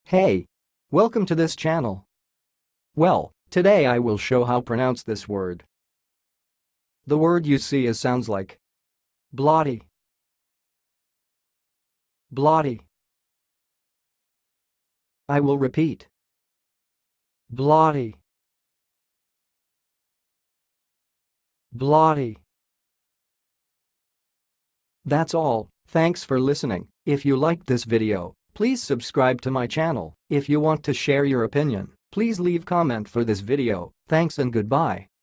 Hey! Welcome to this channel. Well, today I will show how pronounce this word. The word you see sounds like blotty, blotty. I will repeat. Blotty, blotty. That's all. Thanks for listening. If you liked this video, please subscribe to my channel. If you want to share your opinion, please leave comment for this video. Thanks and goodbye.